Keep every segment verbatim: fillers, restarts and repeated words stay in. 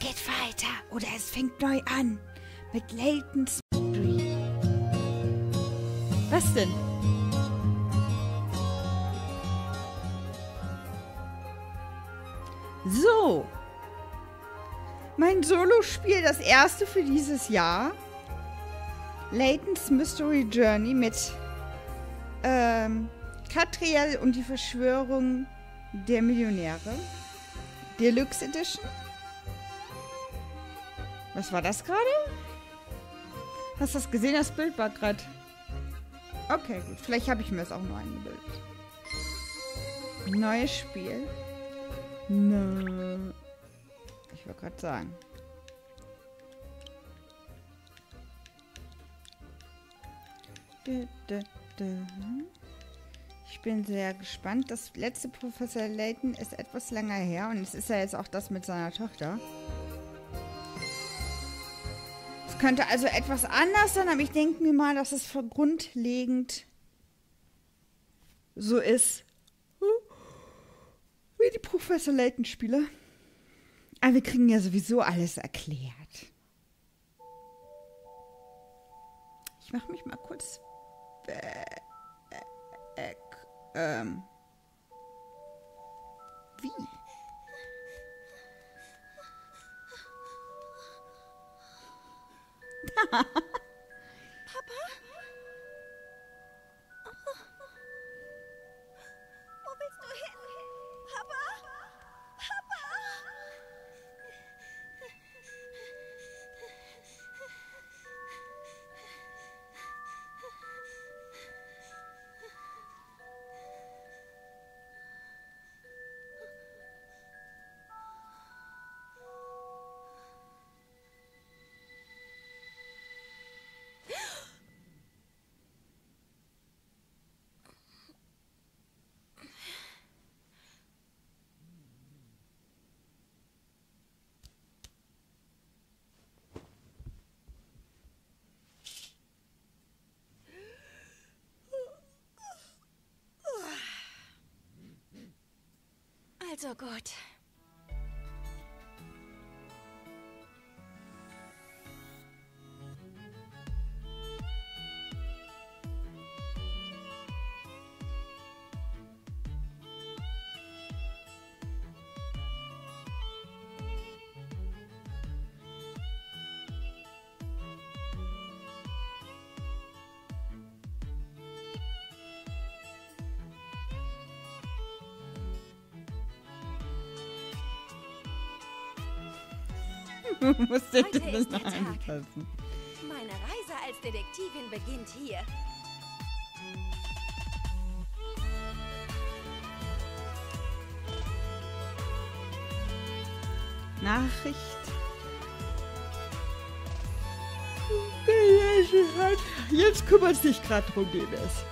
geht weiter oder es fängt neu an mit Layton's Mystery. Was denn? So. Mein Solospiel, das erste für dieses Jahr. Layton's Mystery Journey mit ähm, Catriel und die Verschwörung der Millionäre. Deluxe Edition. Was war das gerade? Hast du das gesehen? Das Bild war gerade... Okay, gut. Vielleicht habe ich mir das auch nur eingebildet. Neues Spiel. No. Ich wollte gerade sagen. Ich bin sehr gespannt. Das letzte Professor Layton ist etwas länger her und es ist ja jetzt auch das mit seiner Tochter. Es könnte also etwas anders sein, aber ich denke mir mal, dass es grundlegend so ist wie die Professor Layton-Spiele. Aber wir kriegen ja sowieso alles erklärt. Ich mache mich mal kurz weg. Ähm. Wie? Papa? Wo willst du hin? Papa? Papa? Also gut. Muss der Heute das ist der noch Tag. anpassen? Meine Reise als Detektivin beginnt hier. Nachricht. Gelesen hat. Jetzt kümmert sich gerade drum, Denis.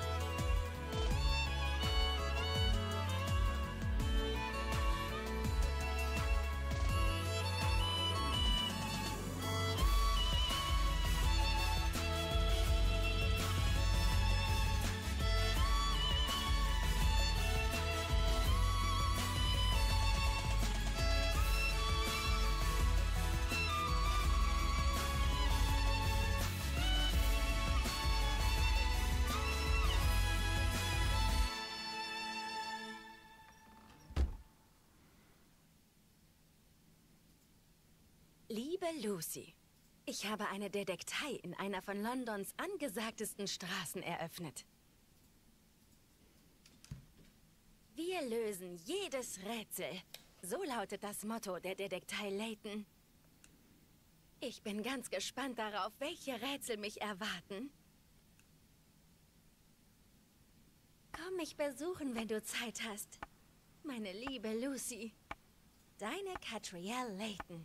Liebe Lucy, ich habe eine Detektei in einer von Londons angesagtesten Straßen eröffnet. Wir lösen jedes Rätsel. So lautet das Motto der Detektei Layton. Ich bin ganz gespannt darauf, welche Rätsel mich erwarten. Komm mich besuchen, wenn du Zeit hast. Meine liebe Lucy. Deine Catriel Layton.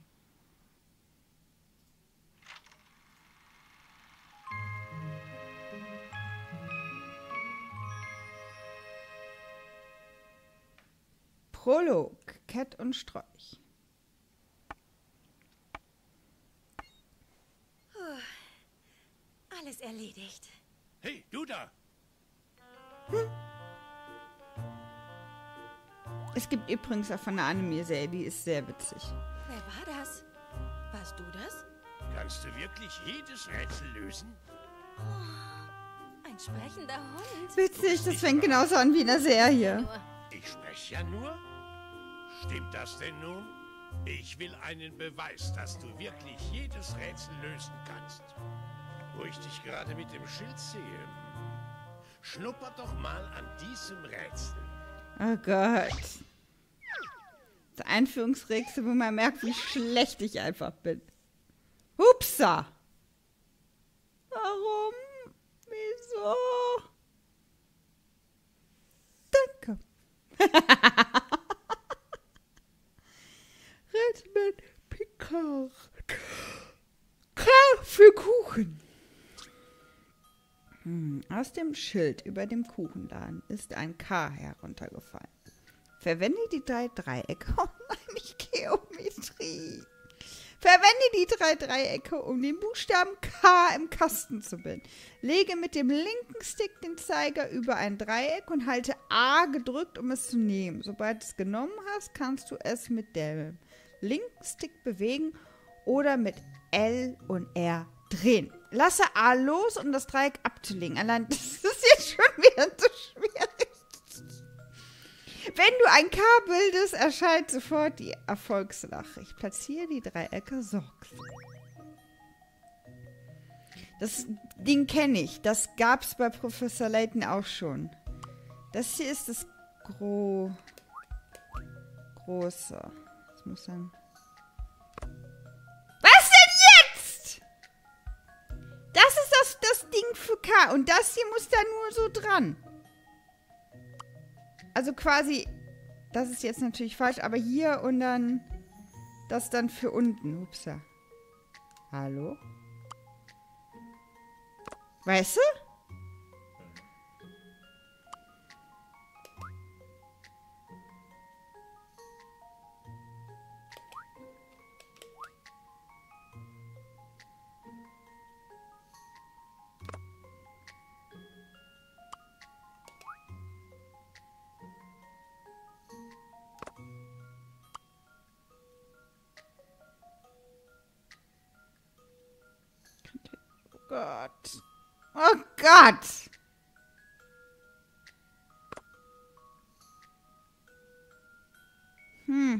Prolog. Cat und Strolch. Puh. Alles erledigt. Hey, du da! Hm. Es gibt übrigens auch von einer Anime-Serie, die ist sehr witzig. Wer war das? Warst du das? Kannst du wirklich jedes Rätsel lösen? Oh, ein sprechender Hund. Witzig, das fängt genauso an wie in der Serie. Nur. Ich spreche ja nur. Stimmt das denn nun? Ich will einen Beweis, dass du wirklich jedes Rätsel lösen kannst. Wo ich dich gerade mit dem Schild sehe. Schnupper doch mal an diesem Rätsel. Oh Gott. Das Einführungsrätsel, wo man merkt, wie schlecht ich einfach bin. Hupsa! Warum? Wieso? Danke. Redmond Picard. K für Kuchen. Hm, aus dem Schild über dem Kuchenladen ist ein K heruntergefallen. Verwende die drei Dreiecke. Oh nein, nicht Geometrie. Verwende die drei Dreiecke, um den Buchstaben K im Kasten zu binden. Lege mit dem linken Stick den Zeiger über ein Dreieck und halte A gedrückt, um es zu nehmen. Sobald du es genommen hast, kannst du es mit dem linken Stick bewegen oder mit L und R drehen. Lasse A los, um das Dreieck abzulegen. Allein das ist jetzt schon wieder so schwierig. Wenn du ein K bildest, erscheint sofort die Erfolgslache. Ich platziere die Dreiecke sorgsam. Das Ding kenne ich. Das gab es bei Professor Layton auch schon. Das hier ist das Gro Große. Das muss dann... Was denn jetzt? Das ist das, das Ding für K. Und das hier muss da nur so dran. Also quasi, das ist jetzt natürlich falsch, aber hier und dann das dann für unten. Upsa. Hallo? Weißt du? Oh Gott. Oh Gott. Hm.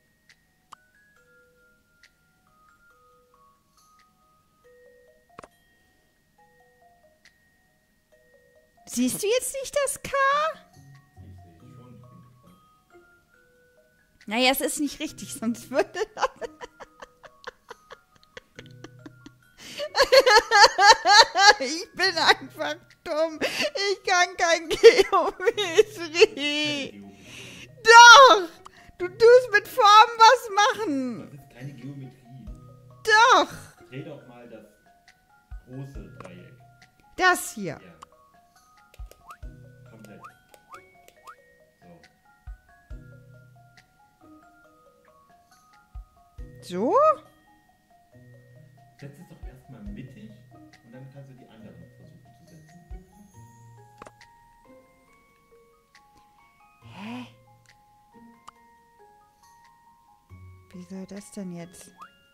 Siehst du jetzt nicht das K? Naja, es ist nicht richtig, sonst würde... Ich bin einfach dumm. Ich kann kein Geometrie. Doch! Du tust mit Formen was machen. Das ist keine Geometrie. Doch! Dreh doch mal das große Dreieck. Das hier. Ja. Komplett. So. So? Setz es doch erstmal mittig und dann kannst du die anderen versuchen zu setzen. Hä? Wie soll das denn jetzt?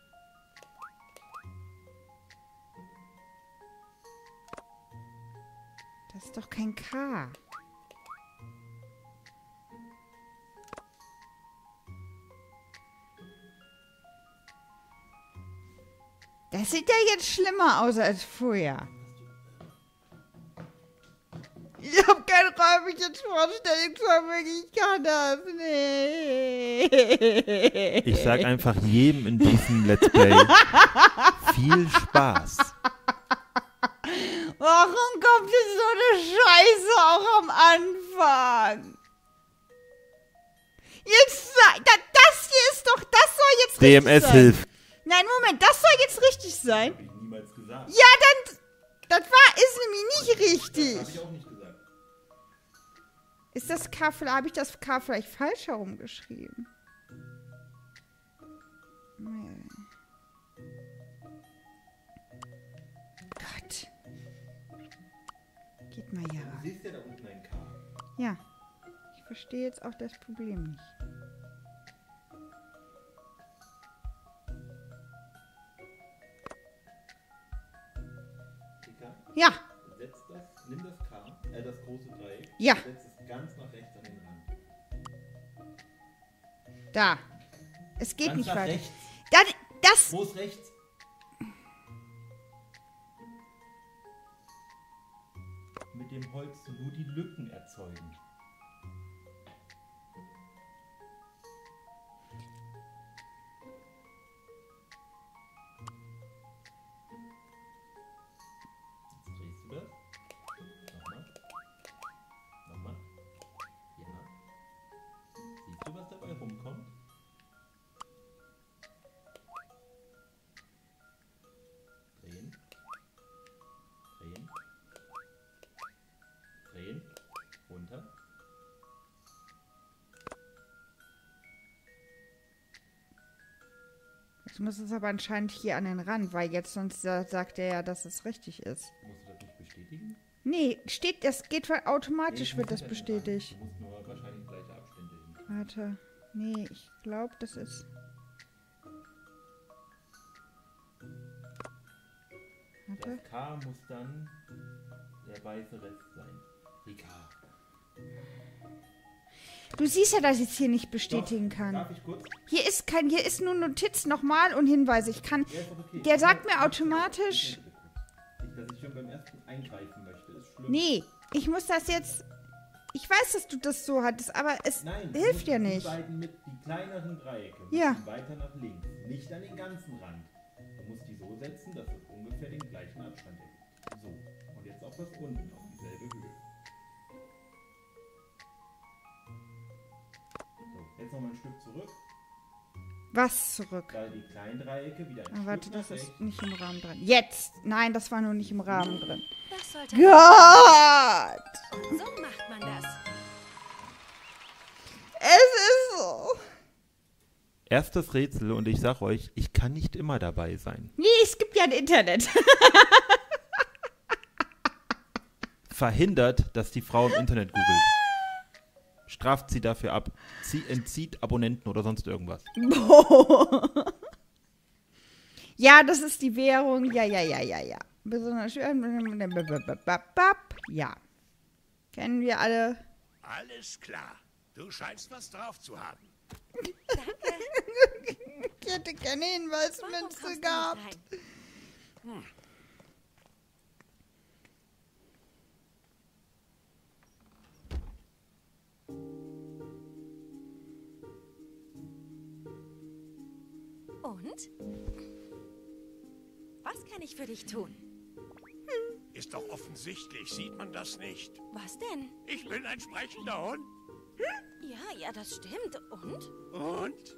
Das ist doch kein K. Das sieht ja jetzt schlimmer aus als vorher. Ich habe kein räumliches Vorstellungsvermögen. Ich kann das nicht. Ich sag einfach jedem in diesem Let's Play viel Spaß. Warum kommt denn so eine Scheiße auch am Anfang? Jetzt, das, das hier ist doch, das soll jetzt D M richtig S sein. hilft. Nein, Moment, das soll jetzt richtig sein. Hab ich niemals gesagt. Ja, dann, das war, ist nämlich nicht Das richtig. habe ich auch nicht gesagt. Ist das K, vielleicht habe ich das K vielleicht falsch herumgeschrieben? Nee. Gott. Geht mal hier Du rein. siehst ja da unten ein K. Ja. Ich verstehe jetzt auch das Problem nicht. Ja. Setz das, nimm das K, äh, das große Dreieck. Ja. Setz es ganz nach rechts an den Rand. Da. Es geht Ganz nicht nach weiter. rechts. Da, das. Wo ist rechts? Mit dem Holz nur die Lücken erzeugen. Jetzt drehst du das. Nochmal. Nochmal. Ja. Siehst du, was dabei rumkommt? Drehen. Drehen. Drehen. Runter. Jetzt muss es aber anscheinend hier an den Rand, weil jetzt sonst sa- sagt er ja, dass es richtig ist. Musst du das nicht bestätigen? Nee, steht, das geht voll automatisch, Nee, wird muss das nicht an den Rand. bestätigt. Du musst nur wahrscheinlich gleiche Abstände hin. Warte. Nee, ich glaube, das ist. Warte. Das K muss dann der weiße Rest sein. Rika. Du siehst ja, dass ich es hier nicht bestätigen Doch, kann. Darf ich kurz? Hier ist kein, hier ist nur Notiz nochmal und Hinweise. Ich kann. Ja, ist doch okay. Der Ich sagt mach- mir automatisch. Nicht, dass ich schon beim ersten eingreifen möchte. Ist schlimm. Nee, ich muss das jetzt. Ich weiß, dass du das so hattest, aber es Nein, du hilft musst ja die nicht. beiden mit die kleineren Dreiecke müssen Ja. weiter nach links, nicht an den ganzen Rand. Du musst die so setzen, dass es ungefähr den gleichen Abstand ergibt. So, und jetzt auch das unten auf dieselbe Höhe. So, jetzt noch mal ein Stück zurück, Was zurück? da die kleinen Dreiecke wieder ein Ah, warte, Stück das nach ist rechts. nicht im Rahmen drin. Jetzt! Nein, das war nur nicht im Rahmen drin. Das sollte... Gott! So macht man das. Es ist so. Erstes Rätsel und ich sag euch, ich kann nicht immer dabei sein. Nee, es gibt ja ein Internet. Verhindert, dass die Frau im Internet googelt. Straft sie dafür ab. Sie entzieht Abonnenten oder sonst irgendwas. Ja, das ist die Währung. Ja, ja, ja, ja, ja. Besonders schön. Ja. Kennen wir alle. Alles klar. Du scheinst was drauf zu haben. Ich hätte gerne Warum Hinweismünze kommst du nicht gehabt. rein? Und? Was kann ich für dich tun? Ist doch offensichtlich, sieht man das nicht? Was denn? Ich bin ein sprechender Hund. Ja, ja, das stimmt. Und? Und?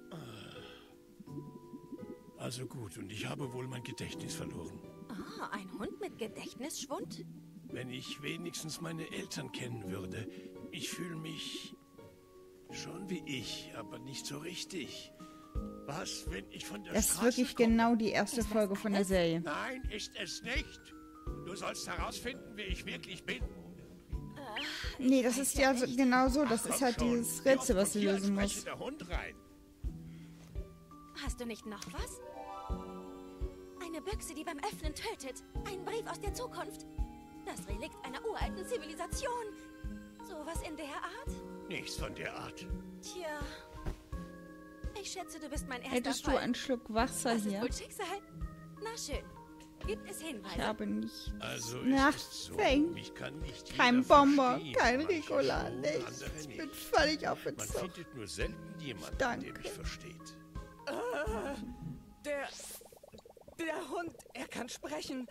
Also gut, und ich habe wohl mein Gedächtnis verloren. Ah, ein Hund mit Gedächtnisschwund? Wenn ich wenigstens meine Eltern kennen würde. Ich fühle mich schon wie ich, aber nicht so richtig. Was, wenn ich von der Das ist Straße wirklich komme? genau die erste Ist das Folge von der alles? Serie. Nein, ist es nicht. Du sollst herausfinden, wer ich wirklich bin. Nee, das ist ja so, genau so. Das ist Komm halt schon, dieses wie Rätsel, oft was du kommt hier ein lösen musst. sprechender Hund rein? Hast du nicht noch was? Eine Büchse, die beim Öffnen tötet. Ein Brief aus der Zukunft. Das Relikt einer uralten Zivilisation. Sowas in der Art? Nichts von der Art. Tja. Ich schätze, du bist mein erster Hättest du Fall. einen Schluck Wasser Das ist hier? wohl Schicksal. Na schön. Gibt es Hinweise? Ich habe nicht. Also Na, ist es so. Feng. Mich kann nicht Kein jeder Bomber, verstehen. kein Manche Ricola, schon, nichts. andere Ich nicht. bin völlig Man aufgezogen. findet nur selten jemanden, Danke. der mich versteht. Der. Der Hund, er kann sprechen.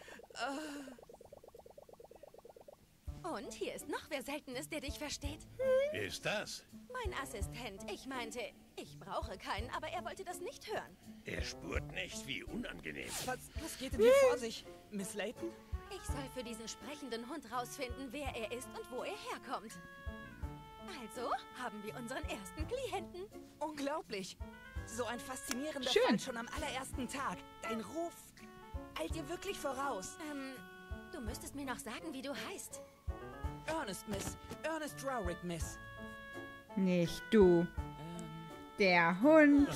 Und hier ist noch wer selten ist, der dich versteht. Wer ist das? Mein Assistent. Ich meinte, ich brauche keinen, aber er wollte das nicht hören. Er spürt nicht, wie unangenehm. Was, was geht denn hier vor sich? Miss Layton? Ich soll für diesen sprechenden Hund rausfinden, wer er ist und wo er herkommt. Also haben wir unseren ersten Klienten. Unglaublich. So ein faszinierender Schön. Fall schon am allerersten Tag. Dein Ruf eilt dir wirklich voraus. Ähm, du müsstest mir noch sagen, wie du heißt. Ernest, Miss. Ernest Rowrick, Miss. Nicht du. Ähm, Der Hund.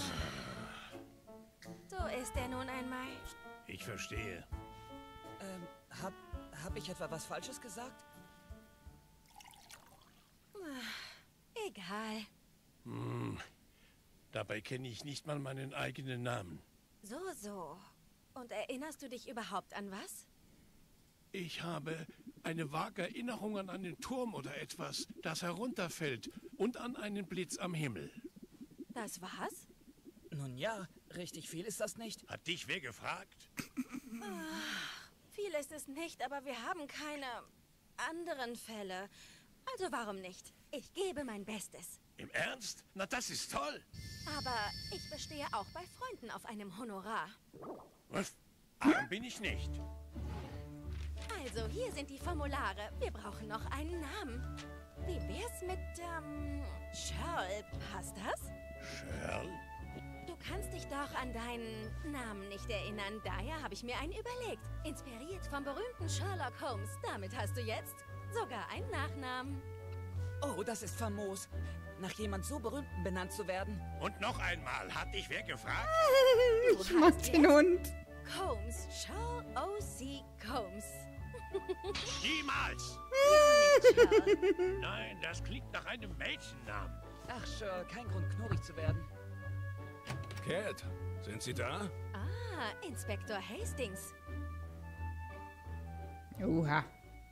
So ist er nun einmal. Ich verstehe. ähm, hab, Habe ich etwa was Falsches gesagt? Egal. Hm. Dabei kenne ich nicht mal meinen eigenen Namen. So, so. Und erinnerst du dich überhaupt an was? Ich habe eine vage Erinnerung an einen Turm oder etwas, das herunterfällt und an einen Blitz am Himmel. Das war's? Nun ja, richtig viel ist das nicht. Hat dich wer gefragt? Viel ist es nicht, aber wir haben keine anderen Fälle. Also warum nicht? Ich gebe mein Bestes. Im Ernst? Na, das ist toll. Aber ich bestehe auch bei Freunden auf einem Honorar. Was? Arm bin ich nicht. Also, hier sind die Formulare. Wir brauchen noch einen Namen. Wie wär's mit, ähm, Shirl? Passt das? Shirl? Du kannst dich doch an deinen Namen nicht erinnern. Daher habe ich mir einen überlegt. Inspiriert vom berühmten Sherlock Holmes. Damit hast du jetzt sogar einen Nachnamen. Oh, das ist famos. Nach jemand so Berühmten benannt zu werden. Und noch einmal, hat dich wer gefragt? Ich mag den Hund. Combs. Sherlock O C. Combs. Niemals! Ja, nicht Sherlock. Nein, das klingt nach einem Mädchennamen. Ach, Shirl, kein Grund, knurrig zu werden. Cat, sind Sie da? Ah, Inspektor Hastings. Oha.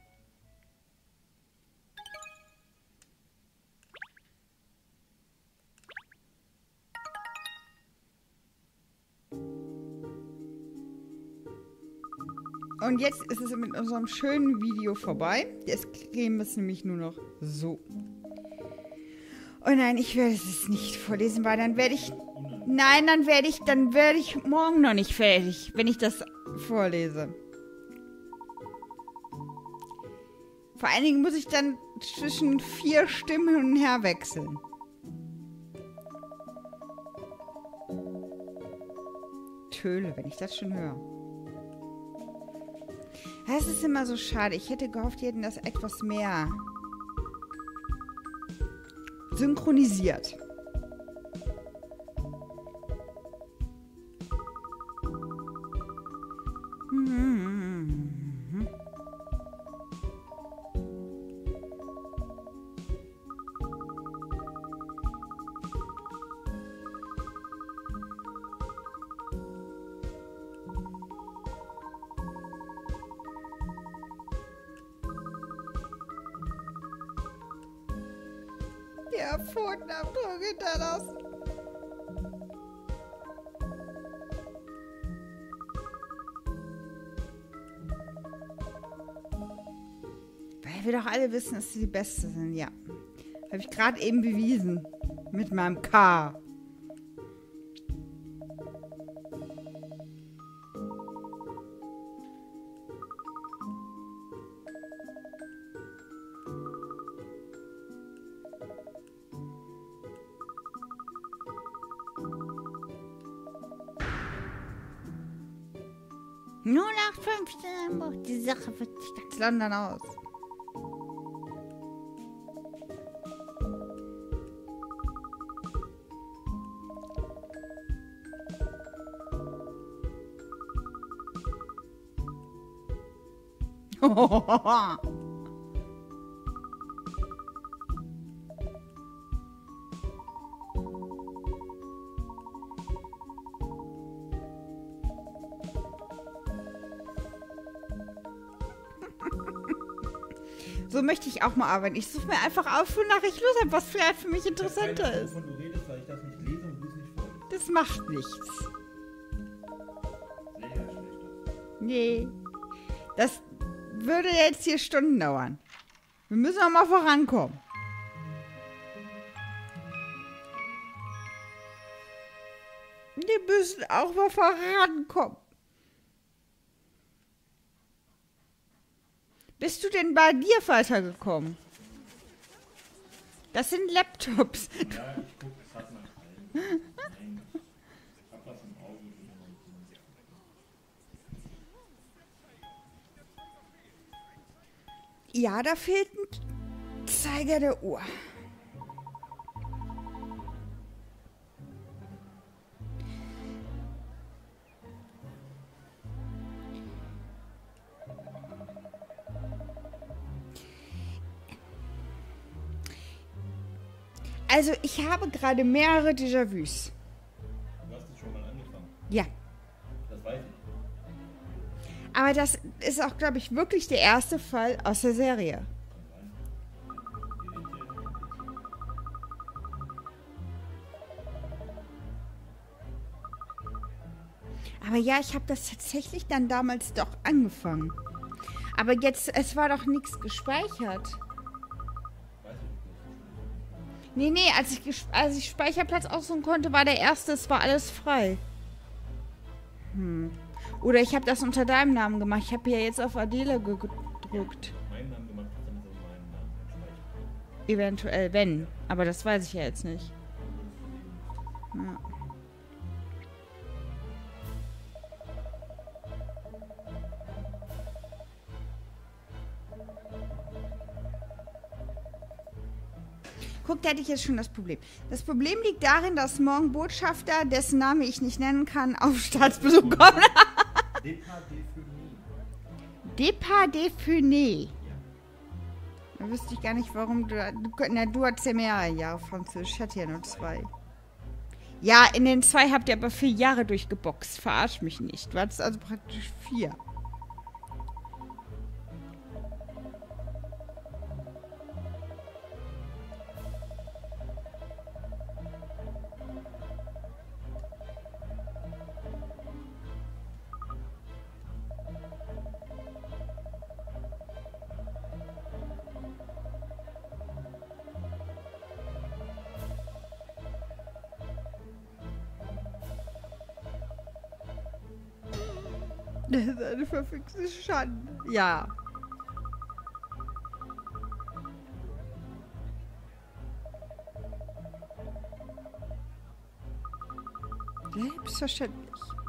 Und jetzt ist es mit unserem schönen Video vorbei. Jetzt drehen wir es nämlich nur noch so. Oh nein, ich werde es nicht vorlesen, weil dann werde ich... Nein, dann werde ich, dann werde ich morgen noch nicht fertig, wenn ich das vorlese. Vor allen Dingen muss ich dann zwischen vier Stimmen hin und her wechseln. Töle, wenn ich das schon höre. Das ist immer so schade. Ich hätte gehofft, die hätten das etwas mehr synchronisiert. Mhm. Der Pfotenabdruck hinterlassen. Weil wir doch alle wissen, dass sie die Beste sind, ja. Habe ich gerade eben bewiesen. Mit meinem K. null acht fünfzehn Hamburg. Die Sache wird ganz London aus. So möchte ich auch mal arbeiten. Ich suche mir einfach auf, wonach ich Lust habe, was vielleicht für mich interessanter ist. Wovon du redest, weil ich das nicht lese und du es nicht vorliest. Das macht nichts. Sehr schlecht. Nee. Das würde jetzt hier Stunden dauern. Wir müssen auch mal vorankommen. Wir müssen auch mal vorankommen. Bist du denn bei dir weitergekommen? Das sind Laptops. Ja, ich gucke, es hat man allen. Nein, ich hab was im Auge. Ja, da fehlt ein Zeiger der Uhr. Also, ich habe gerade mehrere Déjà-vus. Du hast es schon mal angefangen. Ja. Das weiß ich. Aber das ist auch, glaube ich, wirklich der erste Fall aus der Serie. Aber ja, ich habe das tatsächlich dann damals doch angefangen. Aber jetzt, es war doch nichts gespeichert. Nee, nee, als ich, ges- als ich Speicherplatz aussuchen konnte, war der erste, es war alles frei. Hm. Oder ich habe das unter deinem Namen gemacht. Ich habe ja jetzt auf Adele ge- gedrückt. Meinen Namen gemacht, dann ist auch meinen Namen entspeichert. Eventuell, wenn. Aber das weiß ich ja jetzt nicht. Ja. Guck, da hätte ich jetzt schon das Problem. Das Problem liegt darin, dass morgen Botschafter, dessen Name ich nicht nennen kann, auf Staatsbesuch kommen. Départ de Fumée. Départ de Fumée. Da wüsste ich gar nicht, warum du... du na, du hattest ja mehrere Jahre Französisch. Ich hatte ja nur zwei. Ja, in den zwei habt ihr aber vier Jahre durchgeboxt. Verarsch mich nicht. Du hattest also praktisch vier. Das ist eine verfixte Schande. Ja. Selbstverständlich.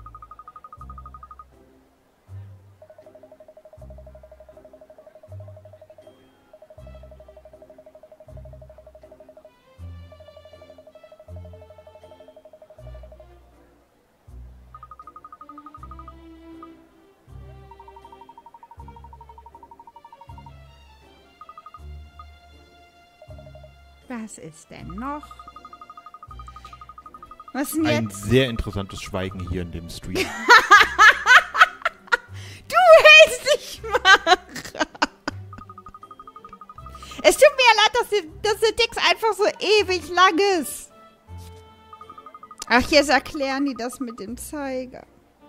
Was ist denn noch? Was denn Ein jetzt? sehr interessantes Schweigen hier in dem Stream. Du hältst dich mal. Es tut mir ja leid, dass, die, dass der Text einfach so ewig lang ist. Ach, jetzt erklären die das mit dem Zeiger.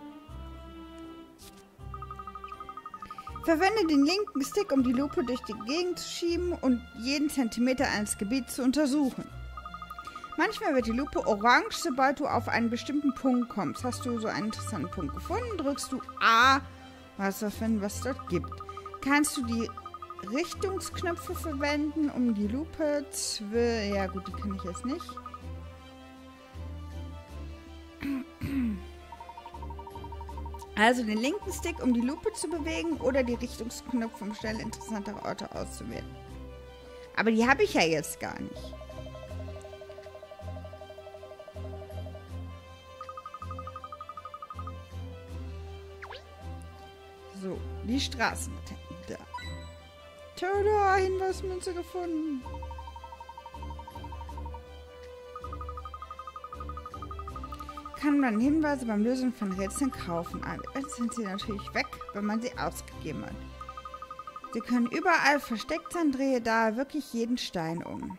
Verwende den linken Stick, um die Lupe durch die Gegend zu schieben und jeden Zentimeter eines Gebiets zu untersuchen. Manchmal wird die Lupe orange, sobald du auf einen bestimmten Punkt kommst. Hast du so einen interessanten Punkt gefunden, drückst du A, was wir finden, was es dort gibt. Kannst du die Richtungsknöpfe verwenden, um die Lupe zu... Ja gut, die kann ich jetzt nicht. Also den linken Stick, um die Lupe zu bewegen, oder die Richtungsknöpfe, um schnell interessantere Orte auszuwählen. Aber die habe ich ja jetzt gar nicht. So, die Straßenlaterne. Da. Tada, Hinweismünze gefunden. Kann man Hinweise beim Lösen von Rätseln kaufen. Aber jetzt sind sie natürlich weg, wenn man sie ausgegeben hat. Sie können überall versteckt sein, drehe da wirklich jeden Stein um.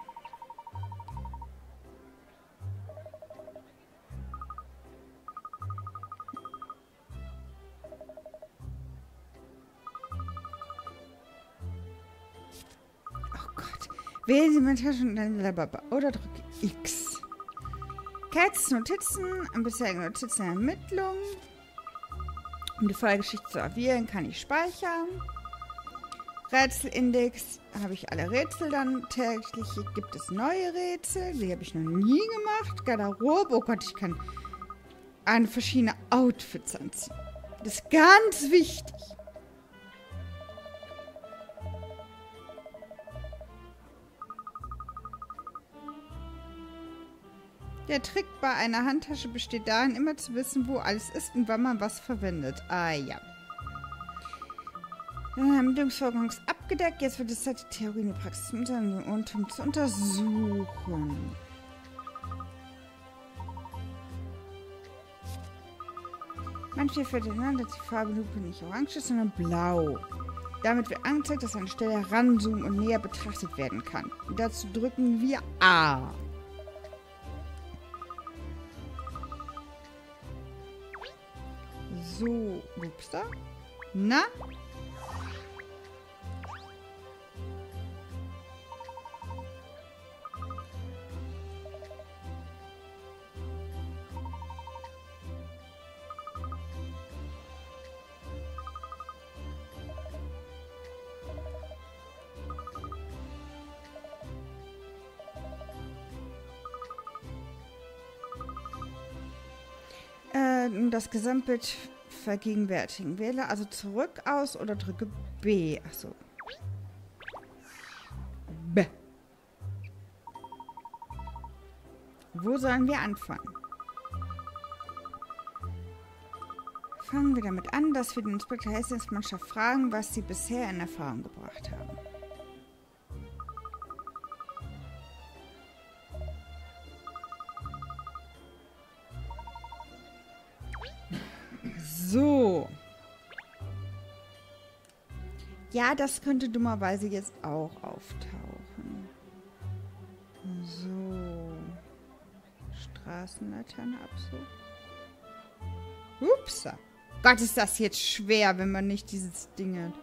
Oh Gott. Wählen Sie mit Taschen und dann blablabla. Oder drücke X. Cats Notizen, an bisherigen Notizen in Ermittlungen. Um die Fallgeschichte zu erwählen, kann ich speichern. Rätselindex, habe ich alle Rätsel dann. Täglich gibt es neue Rätsel. Die habe ich noch nie gemacht. Garderobe, oh Gott, ich kann eine verschiedene Outfits anziehen. Das ist ganz wichtig. Der Trick bei einer Handtasche besteht darin, immer zu wissen, wo alles ist und wann man was verwendet. Ah ja. Ermittlungsvorgang ist abgedeckt. Jetzt wird es Zeit, die Theorie in die Praxis und um zu untersuchen. Manchmal fällt an, dass die Farbe Lupe nicht orange ist, sondern blau. Damit wird angezeigt, dass eine Stelle heranzoomen und näher betrachtet werden kann. Und dazu drücken wir A. So, ups da. Na? Das Gesamtbild vergegenwärtigen. Wähle also zurück aus oder drücke B. Achso. B. Wo sollen wir anfangen? Fangen wir damit an, dass wir den Inspektor Hastings Mannschaft fragen, was sie bisher in Erfahrung gebracht haben. So. Ja, das könnte dummerweise jetzt auch auftauchen. So. Straßenlaterne ab so. Ups. Gott, ist das jetzt schwer, wenn man nicht dieses Ding hat.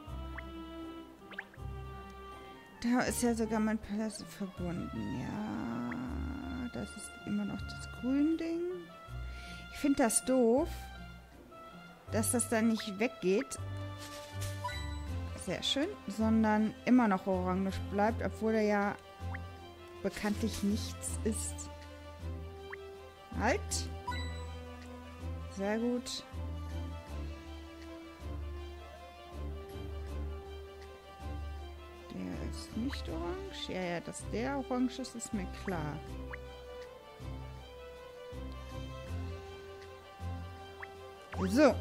Da ist ja sogar mein Palast verbunden. Ja. Das ist immer noch das Grün-Ding. Ich finde das doof, dass das dann nicht weggeht. Sehr schön. Sondern immer noch orange bleibt, obwohl er ja bekanntlich nichts ist. Halt. Sehr gut. Der ist nicht orange. Ja, ja, dass der orange ist, ist mir klar. So.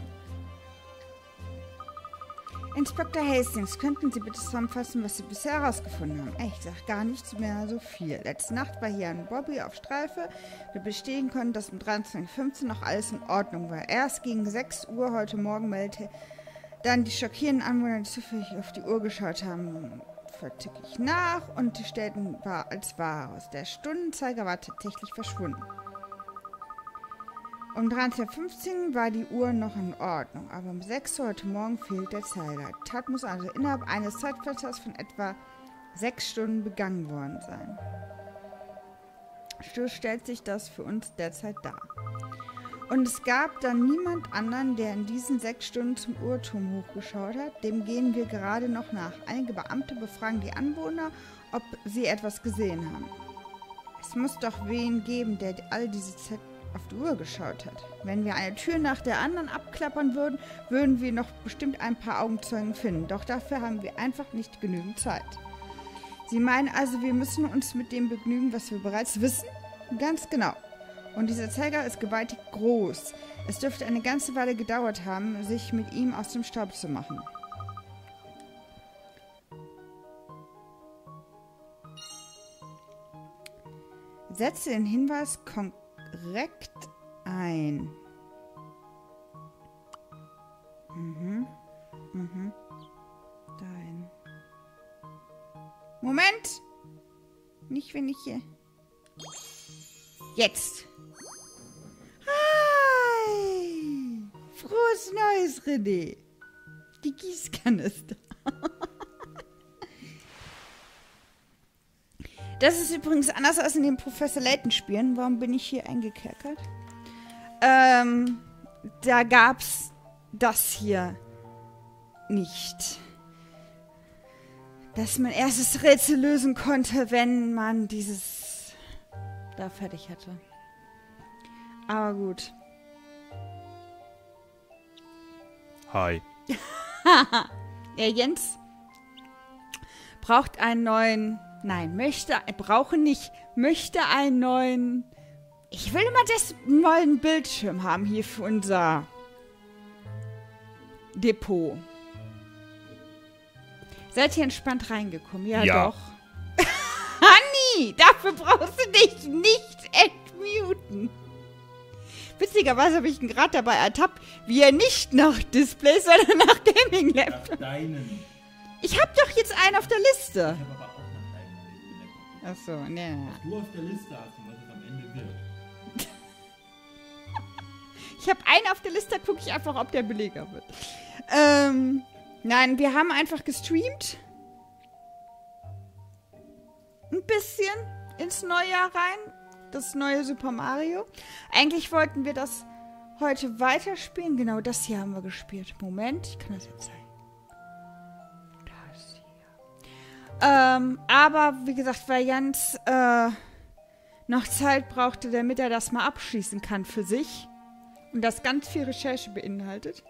Inspektor Hastings, könnten Sie bitte zusammenfassen, was Sie bisher herausgefunden haben? Echt, ich sag gar nichts mehr so viel. Letzte Nacht war hier ein Bobby auf Streife. Wir bestätigen konnten, dass um dreiundzwanzig Uhr fünfzehn noch alles in Ordnung war. Erst gegen sechs Uhr heute Morgen meldete dann die schockierenden Anwohner, die zufällig auf die Uhr geschaut haben, verticke ich nach und die stellten war als wahr heraus. Der Stundenzeiger war tatsächlich verschwunden. Um dreizehn Uhr fünfzehn war die Uhr noch in Ordnung, aber um sechs Uhr heute Morgen fehlt der Zeiger. Die Tat muss also innerhalb eines Zeitfensters von etwa sechs Stunden begangen worden sein. So stellt sich das für uns derzeit dar. Und es gab dann niemand anderen, der in diesen sechs Stunden zum Uhrturm hochgeschaut hat. Dem gehen wir gerade noch nach. Einige Beamte befragen die Anwohner, ob sie etwas gesehen haben. Es muss doch wen geben, der all diese Zeit auf die Uhr geschaut hat. Wenn wir eine Tür nach der anderen abklappern würden, würden wir noch bestimmt ein paar Augenzeugen finden. Doch dafür haben wir einfach nicht genügend Zeit. Sie meinen also, wir müssen uns mit dem begnügen, was wir bereits wissen? Ganz genau. Und dieser Zeiger ist gewaltig groß. Es dürfte eine ganze Weile gedauert haben, sich mit ihm aus dem Staub zu machen. Setze den Hinweis korrekt ein. Mhm. Mhm. Dahin. Moment! Nicht, wenn ich hier... Jetzt! Hi! Frohes Neues, René! Die Gießkanne ist da. Das ist übrigens anders als in den Professor Layton-Spielen. Warum bin ich hier eingekerkert? Ähm, da gab's das hier nicht. Dass man erst das Rätsel lösen konnte, wenn man dieses da fertig hatte. Aber gut. Hi. Ja, Jens braucht einen neuen... Nein, möchte, brauche nicht, möchte einen neuen... Ich will immer das neuen Bildschirm haben hier für unser Depot. Seid ihr entspannt reingekommen? Ja, Ja. doch. Hanni, dafür brauchst du dich nicht entmuten. Witzigerweise habe ich ihn gerade dabei ertappt, wie er nicht nach Display, sondern nach Gaming-Laptop. Nach deinen. Ich habe doch jetzt einen auf der Liste. Ich habe aber auch nach deinen Laptop. Achso, ne. Was du auf der Liste hast und was es am Ende wird. Ich habe einen auf der Liste, gucke ich einfach, ob der billiger wird. Ähm, nein, wir haben einfach gestreamt. Ein bisschen ins neue Jahr rein. Das neue Super Mario. Eigentlich wollten wir das heute weiterspielen. Genau, das hier haben wir gespielt. Moment, ich kann das jetzt zeigen. Das hier. Ähm, aber, wie gesagt, weil Jans äh, noch Zeit brauchte, damit er das mal abschließen kann für sich. Und das ganz viel Recherche beinhaltet.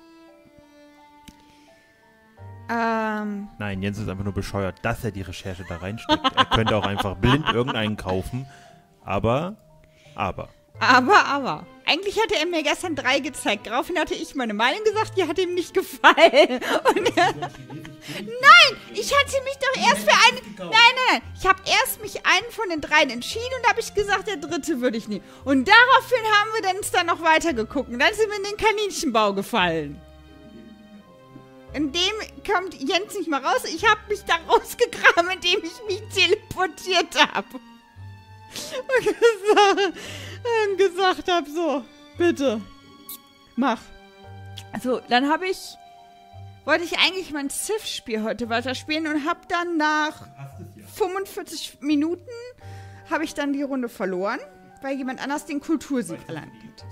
Ähm, Nein, Jens ist einfach nur bescheuert, dass er die Recherche da reinsteckt. Er könnte auch einfach blind irgendeinen kaufen. Aber, aber. aber, aber. Eigentlich hatte er mir gestern drei gezeigt. Daraufhin hatte ich meine Meinung gesagt, die hat ihm nicht gefallen. Und er, nein, ich hatte mich doch erst für einen... Nein, nein, nein. Ich habe erst mich einen von den dreien entschieden und habe ich gesagt, der dritte würde ich nehmen. Und daraufhin haben wir dann, dann noch weitergeguckt. Und dann sind wir in den Kaninchenbau gefallen. In dem kommt Jens nicht mal raus. Ich habe mich da rausgegraben, indem ich mich teleportiert habe. Und gesagt, und gesagt habe, so, bitte, mach. So, dann habe ich, wollte ich eigentlich mein Civ-Spiel heute weiterspielen und habe dann nach fünfundvierzig Minuten, habe ich dann die Runde verloren, weil jemand anders den Kultursieg erlangt hat.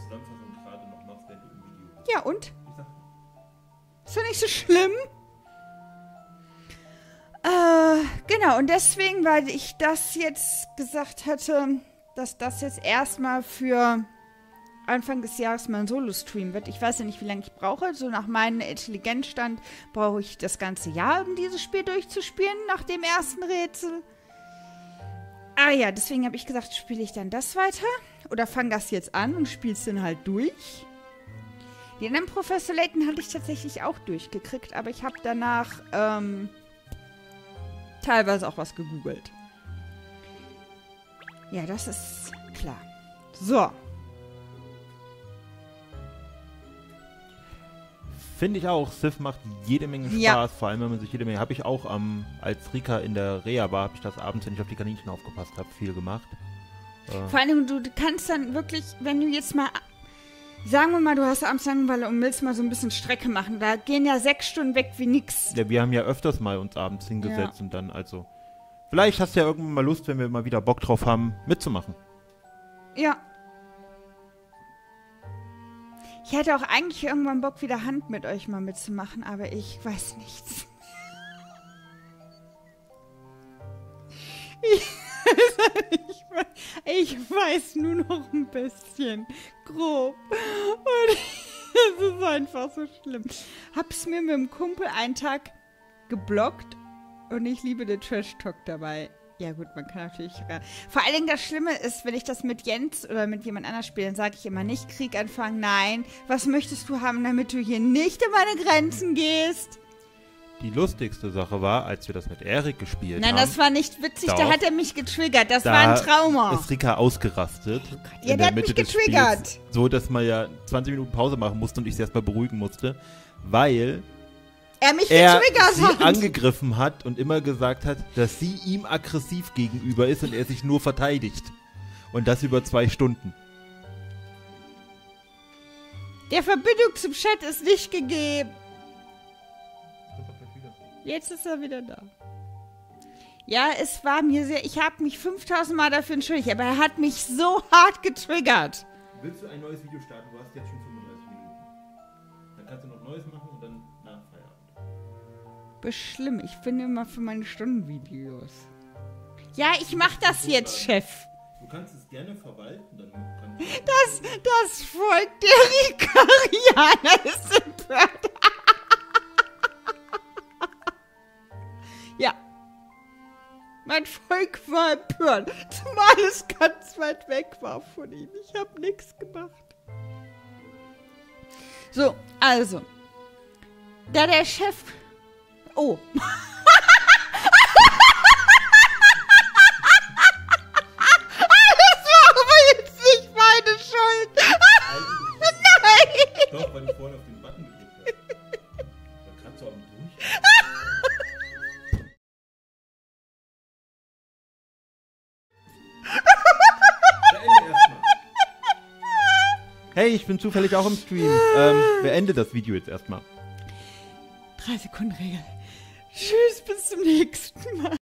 Ja, und? Ist doch nicht so schlimm. Äh, genau, und deswegen, weil ich das jetzt gesagt hatte, dass das jetzt erstmal für Anfang des Jahres mein Solo-Stream wird. Ich weiß ja nicht, wie lange ich brauche. So nach meinem Intelligenzstand brauche ich das ganze Jahr, um dieses Spiel durchzuspielen, nach dem ersten Rätsel. Ah ja, deswegen habe ich gesagt, spiele ich dann das weiter? Oder fange das jetzt an und spiele es dann halt durch? Die anderen Professor Layton hatte ich tatsächlich auch durchgekriegt, aber ich habe danach, ähm... teilweise auch was gegoogelt. Ja, das ist klar. So. Finde ich auch. Civ macht jede Menge Spaß. Ja. Vor allem, wenn man sich jede Menge... Habe ich auch, ähm, als Rika in der Reha war, habe ich das abends, wenn ich auf die Kaninchen aufgepasst habe, viel gemacht. Äh. Vor allem, du kannst dann wirklich, wenn du jetzt mal... Sagen wir mal, du hast abends Langeweile und willst mal so ein bisschen Strecke machen. Da gehen ja sechs Stunden weg wie nix. Ja, wir haben ja öfters mal uns abends hingesetzt Ja. und dann, also... Vielleicht hast du ja irgendwann mal Lust, wenn wir mal wieder Bock drauf haben, mitzumachen. Ja. Ich hätte auch eigentlich irgendwann Bock, wieder Hand mit euch mal mitzumachen, aber ich weiß nichts. Ich, ich weiß nur noch ein bisschen grob. Und das ist einfach so schlimm. Hab's mir mit dem Kumpel einen Tag geblockt und ich liebe den Trash-Talk dabei. Ja gut, man kann natürlich... Vor allen Dingen das Schlimme ist, wenn ich das mit Jens oder mit jemand anders spiele, dann sage ich immer nicht Krieg anfangen. Nein, was möchtest du haben, damit du hier nicht in meine Grenzen gehst? Die lustigste Sache war, als wir das mit Erik gespielt Nein, haben. das war nicht witzig, Doch. da hat er mich getriggert. Das Da war ein Trauma. ist Rika ausgerastet. Oh Gott. in Ja, der hat Mitte mich des getriggert. Spiels, so, dass man ja zwanzig Minuten Pause machen musste und ich sie erstmal beruhigen musste, weil Er mich er getriggert sie hat. angegriffen hat und immer gesagt hat, dass sie ihm aggressiv gegenüber ist und er sich nur verteidigt. Und das über zwei Stunden. Der Verbindung zum Chat ist nicht gegeben. Jetzt ist er wieder da. Ja, es war mir sehr... Ich habe mich fünftausend Mal dafür entschuldigt, aber er hat mich so hart getriggert. Willst du ein neues Video starten? Du hast jetzt schon fünfunddreißig Minuten. Dann kannst du noch Neues machen und dann nach Feierabend. Beschlimm, ich finde immer für meine Stundenvideos. Ja, ich mach das jetzt, Chef. Du kannst es gerne verwalten, dann kannst du... Das, das Volk der Rikarianer ist empört. Ja. Mein Volk war empört, zumal es ganz weit weg war von ihm. Ich habe nichts gemacht. So, also. Da der Chef... Oh. Das war aber jetzt nicht meine Schuld. Hey, ich bin zufällig auch im Stream. Ähm, beende das Video jetzt erstmal. Drei Sekunden Regel. Tschüss, bis zum nächsten Mal.